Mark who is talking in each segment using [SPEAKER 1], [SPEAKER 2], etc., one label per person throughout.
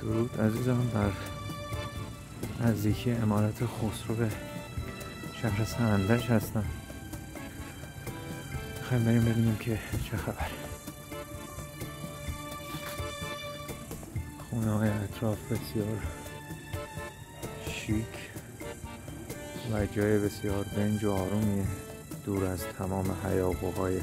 [SPEAKER 1] درود عزیزان. در نزدیکی امارت خسرو به شهر سنندج هستم. میخوایم بریم ببینیم که چه خبره. خونه های اطراف بسیار شیک و جای بسیار دنج و آرومیه، دور از تمام هیاهوهای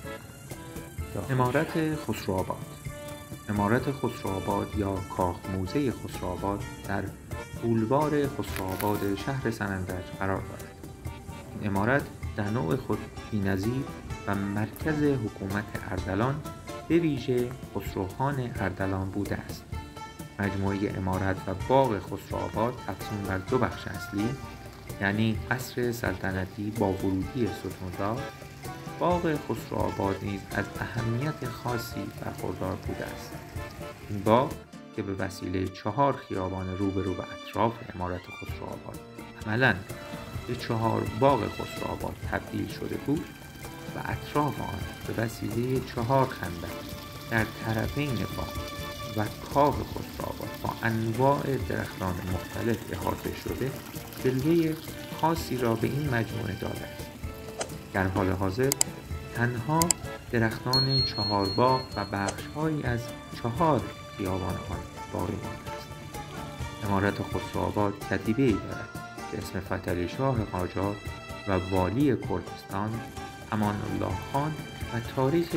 [SPEAKER 2] امارت خسروآباد. امارت خسروآباد یا کاخ موزه خسروآباد در بولوار خسروآباد شهر سنندج قرار دارد. این امارت در نوع خود بی‌نظیر و مرکز حکومت اردلان، به ویژه خسروخان اردلان بوده است. مجموعه امارت و باغ خسروآباد افزون بر دو بخش اصلی، یعنی قصر سلطنتی با ورودی ستوندار، باغ خسروآباد نیز از اهمیت خاصی برخوردار بوده است. این باغ که به وسیله 4 خیابان روبرو و اطراف امارت خسروآباد عملاً به 4 باغ خسروآباد تبدیل شده بود و اطراف آن به وسیله 4 خندق در طرفین باغ و کاخ خسروآباد با انواع درختان مختلف احاطه شده، جلوه خاصی را به این مجموعه دارد. در حال حاضر تنها درختان 4 باغ و بخش‌هایی از 4 خیابان آن باقی مانده است. امارت خسروآباد کتیبه‌ای دارد به اسم فتحعلی شاه قاجار و والی کردستان امان الله خان و تاریخ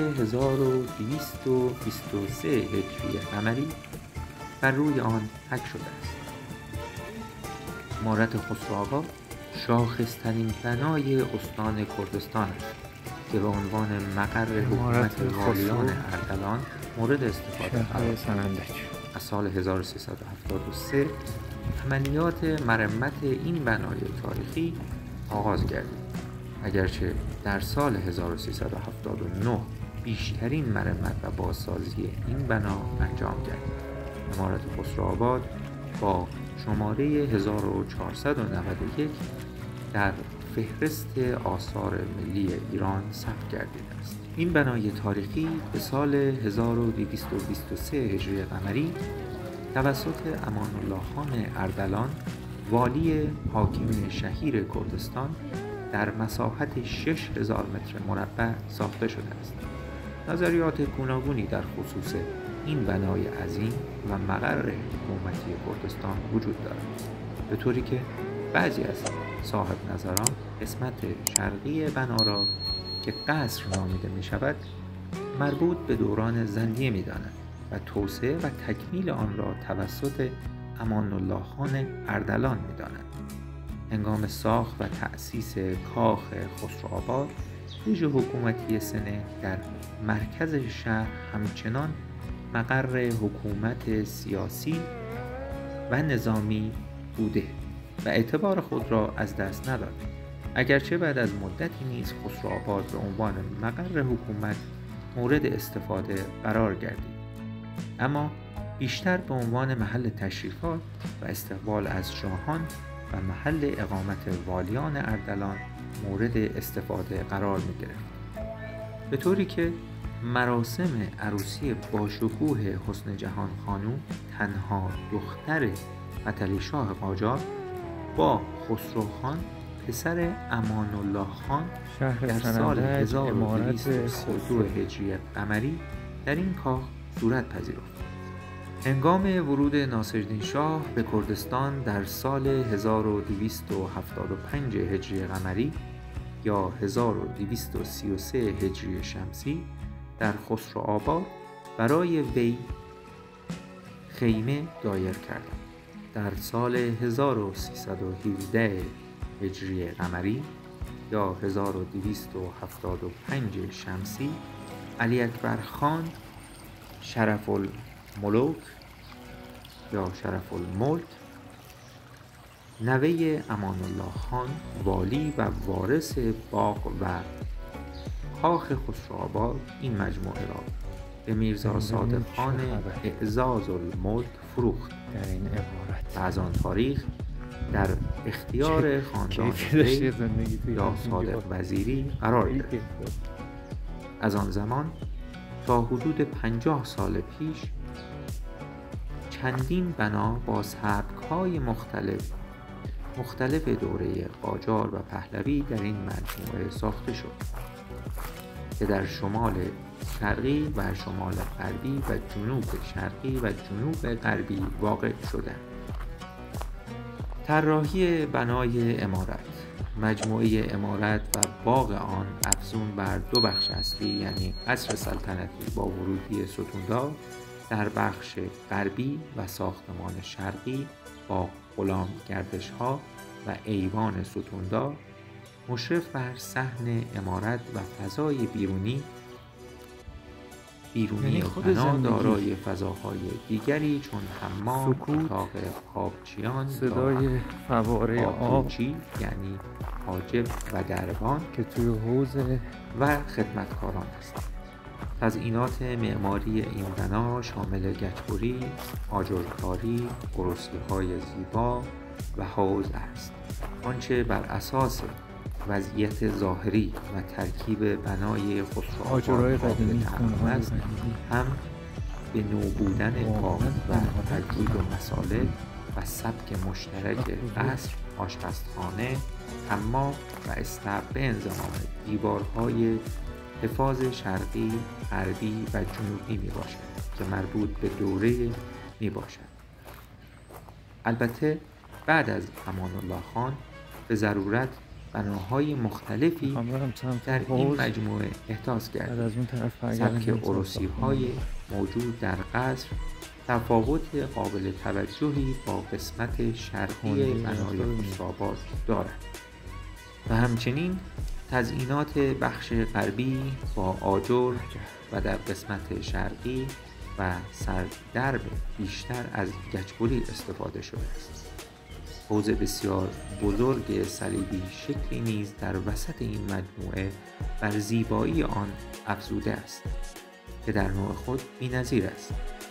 [SPEAKER 2] 1223 هجری قمری بر روی آن حک شده است. امارت خسروآباد شاخص‌ترین بنای استان کردستان است که به عنوان مقر حکومت والیان اردلان مورد استفاده قرار
[SPEAKER 1] سنندج.
[SPEAKER 2] از سال 1373 عملیات مرمت این بنای تاریخی آغاز گردید. اگرچه در سال 1379 بیشترین مرمت و بازسازی این بنا انجام گردید. امارت خسروآباد با شماره 1491 در فهرست آثار ملی ایران ثبت گردیده است. این بنای تاریخی به سال 1223 هجری قمری توسط امان الله خان اردلان، والی حاکم شهیر کردستان، در مساحت 6000 متر مربع ساخته شده است. نظریات گوناگونی در خصوص این بنای عظیم و مقر حکومتی کردستان وجود دارد، به طوری که بعضی از صاحب نظران قسمت شرقی بنا را که قصر نامیده می شود مربوط به دوران زندیه می دانند و توسعه و تکمیل آن را توسط امان الله خان اردلان می دانند. هنگام ساخت و تأسیس کاخ خسروآباد، ویژ حکومتی سنه در مرکز شهر همچنان مقر حکومت سیاسی و نظامی بوده و اعتبار خود را از دست نداده. اگرچه بعد از مدتی نیز خسروآباد به عنوان مقر حکومت مورد استفاده قرار گردید، اما بیشتر به عنوان محل تشریفات و استقبال از شاهان و محل اقامت والیان اردلان مورد استفاده قرار می گرفت، به طوری که مراسم عروسی باشکوه حسن جهان خانوم، تنها دختر فتحعلی شاه قاجار، با خسرو خان پسر امان الله خان در سال 1232 هجری قمری در این کاخ صورت پذیرفت. هنگام ورود ناصرالدین شاه به کردستان در سال 1275 هجری قمری یا 1233 هجری شمسی در خسروآباد برای وی خیمه دایر کردند. در سال 1317 هجری قمری یا 1275 شمسی علی اکبر خان شرف الملوک یا شرف الملک، نوه امان الله خان، والی و وارث باغ و کاخ خسروآباد، این مجموعه را به میرزا صادق خان اعزاز الملک فروخت
[SPEAKER 1] در این امارت
[SPEAKER 2] و از آن تاریخ در اختیار خاندان وی یا صادق وزیری قرار گرفت. از آن زمان تا حدود 50 سال پیش چندین بنا با سبک‌های مختلف دوره قاجار و پهلوی در این مجموعه ساخته شد که در شمال شرقی و شمال غربی و جنوب شرقی و جنوب غربی واقع شدند. طراحی بنای عمارت: مجموعه عمارت و باغ آن افزون بر دو بخش اصلی، یعنی قصر سلطنتی با ورودی ستوندار در بخش غربی و ساختمان شرقی با غلام گردش‌ها و ایوان ستوندار مشرف بر صحن عمارت و فضای بیرونی بنا دارای فضاهای دیگری چون حمام، اتاق آبچیان،
[SPEAKER 1] صدای فواره آب
[SPEAKER 2] یعنی حاجب و دربان
[SPEAKER 1] که توی حوض
[SPEAKER 2] و خدمتکاران است. تزئینات معماری این بنا شامل گچبری، آجرکاری، عروسی‌های زیبا و حوض است. آنچه بر اساس وضعیت ظاهری و ترکیب بنای خسروآباد قابل تعمیم است، هم به نو بودن باغ و ترکیب مسالک و سبک مشترک قصر، آشپزخانه، حمام و اسطبل به انضمام دیوارهای حفاظ شرقی، غربی و جنوبی می باشد که مربوط به دوره می باشد. البته بعد از امان الله خان به ضرورت بناهای مختلفی در این مجموعه احداث گردید. سبک عروسی‌های موجود در قصر تفاوت قابل توجهی با قسمت شرقی بنای خسروآباد دارد و همچنین تزئینات بخش غربی با آجر و در قسمت شرقی و سردرب بیشتر از گچبری استفاده شده است. حوض بسیار بزرگ صلیبی شکلی نیز در وسط این مجموعه بر زیبایی آن افزوده است که در نوع خود بی‌نظیر است.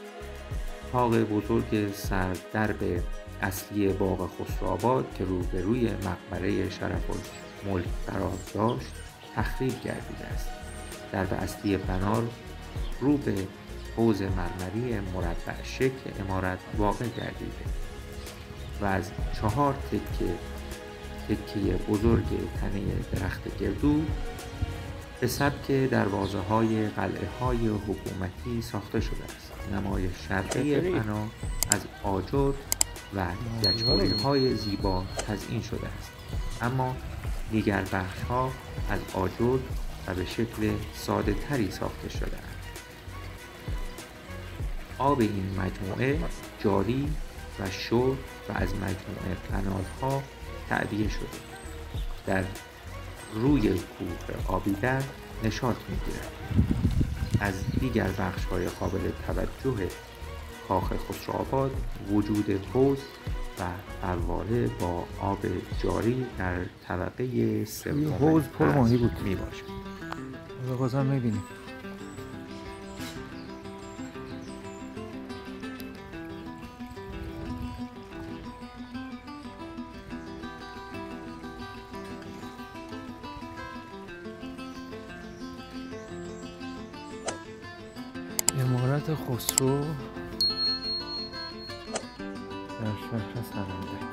[SPEAKER 2] طاق بزرگ سردرب اصلی باغ خسروآباد که روبروی مقبره شرف‌الملک قرار داشت تخریب گردیده است. درب اصلی بنا رو به حوض مرمری مربع شکل عمارت واقع گردیده و از 4 تکه بزرگ تنه درخت گردو به سبک دروازه‌های قلعه‌های حکومتی ساخته شده است. نمای شرقی بنا از آجر و گچبری‌های زیبا تزئین شده است، اما دیگر بخش‌ها از آجر و به شکل ساده‌تری ساخته شده است. آب این مجموعه جاری و شور و از مجموعه قنات‌ها تعبیه شده در روی کوه آبیدر نشاط می‌گیرد. از دیگر بخش‌های قابل توجه کاخ خسروآباد وجود حوض و فواره با آب جاری در طبقه سوم
[SPEAKER 1] حوض پر ماهی بود
[SPEAKER 2] میباشد.
[SPEAKER 1] بازم می‌بینیم عمارت خسرو در شهر سرنده.